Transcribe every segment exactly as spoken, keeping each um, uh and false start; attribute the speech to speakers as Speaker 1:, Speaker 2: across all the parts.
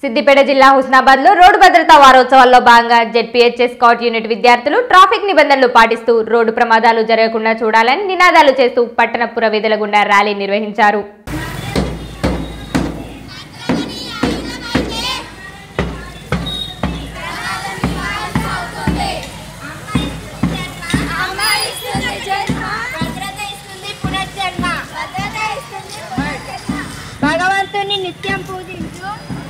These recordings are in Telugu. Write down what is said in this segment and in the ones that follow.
Speaker 1: సిద్దిపేట జిల్లా హుస్నాబాద్ లో రోడ్డు భద్రతా వారోత్సవాల్లో భాగంగా జెడ్పీహెచ్ఎస్ స్కౌట్ యూనిట్ విద్యార్థులు ట్రాఫిక్ నిబంధనలు పాటిస్తూ రోడ్డు ప్రమాదాలు జరగకుండా చూడాలని నినాదాలు చేస్తూ పట్టణ పురవీధుల గుండా ర్యాలీ నిర్వహించారు.
Speaker 2: భగవంతుని నిత్యం పూజించు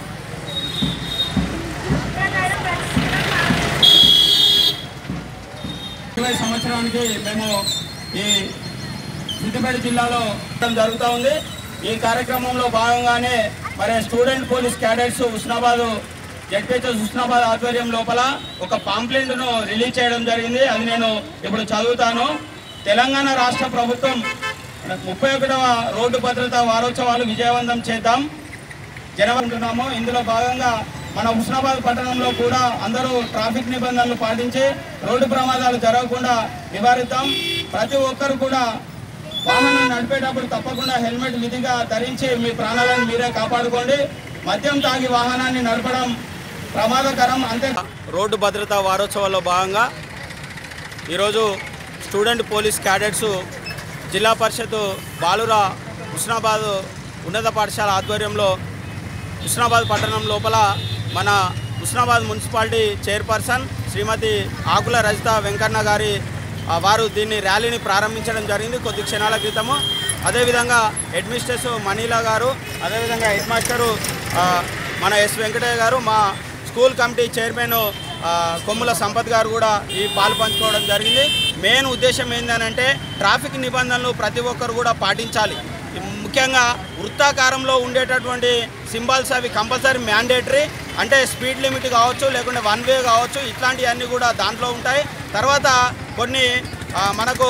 Speaker 3: ఇరవై సంవత్సరానికి మేము ఈ సిద్దిపేట జిల్లాలో జరుగుతూ ఉంది. ఈ కార్యక్రమంలో భాగంగానే మరి student police cadets Husnabad ZPHS Husnabad ఆధ్వర్యం లోపల ఒక పాంప్లెంట్ను రిలీజ్ చేయడం జరిగింది. అది నేను ఇప్పుడు చదువుతాను. తెలంగాణ రాష్ట్ర ప్రభుత్వం ముప్పై ఒకటవ రోడ్డు భద్రతా వారోత్సవాలు విజయవంతం చేద్దాం జనవరిస్తున్నాము. ఇందులో భాగంగా మన హుస్నాబాద్ పట్టణంలో కూడా అందరూ ట్రాఫిక్ నిబంధనలు పాటించి రోడ్డు ప్రమాదాలు జరగకుండా నివారిద్దాం. ప్రతి ఒక్కరు కూడా వాహనం నడిపేటప్పుడు తప్పకుండా హెల్మెట్ విధిగా ధరించి మీ ప్రాణాలను మీరే కాపాడుకోండి. మద్యం తాగి వాహనాన్ని నడపడం ప్రమాదకరం. అంతే
Speaker 4: రోడ్డు భద్రతా వారోత్సవాల్లో భాగంగా ఈరోజు స్టూడెంట్ పోలీస్ క్యాడెట్స్ జిల్లా పరిషత్ బాలుర హుస్నాబాద్ ఉన్నత పాఠశాల ఆధ్వర్యంలో హుస్నాబాద్ పట్టణం లోపల మన హుస్నాబాద్ మున్సిపాలిటీ చైర్పర్సన్ శ్రీమతి ఆకుల రజిత వెంకన్న గారి వారు దీన్ని ర్యాలీని ప్రారంభించడం జరిగింది కొద్ది క్షణాల క్రితము. అదేవిధంగా హెడ్ మిస్ట్రెస్ మనీలా గారు, అదేవిధంగా హెడ్ మాస్టరు మన ఎస్ వెంకటయ్య గారు, మా స్కూల్ కమిటీ చైర్మన్ కొమ్ముల సంపత్ గారు కూడా ఈ పాలు పంచుకోవడం జరిగింది. మెయిన్ ఉద్దేశం ఏంటంటే ట్రాఫిక్ నిబంధనలు ప్రతి ఒక్కరు కూడా పాటించాలి. ముఖ్యంగా వృత్తాకారంలో ఉండేటటువంటి సింబల్స్ అవి కంపల్సరీ మ్యాండేటరీ. అంటే స్పీడ్ లిమిట్ కావచ్చు, లేకుంటే వన్ వే కావచ్చు, ఇట్లాంటివన్నీ కూడా దాంట్లో ఉంటాయి. తర్వాత కొన్ని మనకు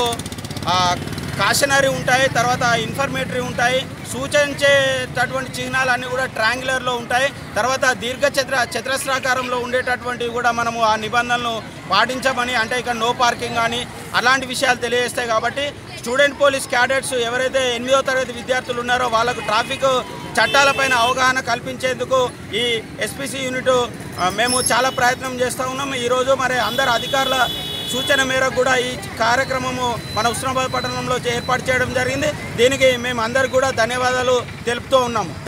Speaker 4: కాషనరీ ఉంటాయి, తర్వాత ఇన్ఫర్మేటరీ ఉంటాయి, సూచించేటటువంటి చిహ్నాలన్నీ కూడా ట్రయాంగులర్లో ఉంటాయి. తర్వాత దీర్ఘ చతుర చతురస్రాకారంలో ఉండేటటువంటివి కూడా మనము ఆ నిబంధనలను పాటించమని, అంటే ఇక్కడ నో పార్కింగ్ కానీ అలాంటి విషయాలు తెలియజేస్తాయి. కాబట్టి స్టూడెంట్ పోలీస్ క్యాడెట్స్ ఎవరైతే ఎనిమిదవ తరగతి విద్యార్థులు ఉన్నారో వాళ్ళకు ట్రాఫిక్ చట్టాలపైన అవగాహన కల్పించేందుకు ఈ ఎస్పీసీ యూనిట్ మేము చాలా ప్రయత్నం చేస్తూ ఉన్నాం. ఈరోజు మరి అందరు అధికారుల సూచన మేరకు కూడా ఈ కార్యక్రమము మన హుస్నాబాద్ పట్టణంలో ఏర్పాటు చేయడం జరిగింది. దీనికి మేము అందరికీ కూడా ధన్యవాదాలు తెలుపుతూ ఉన్నాము.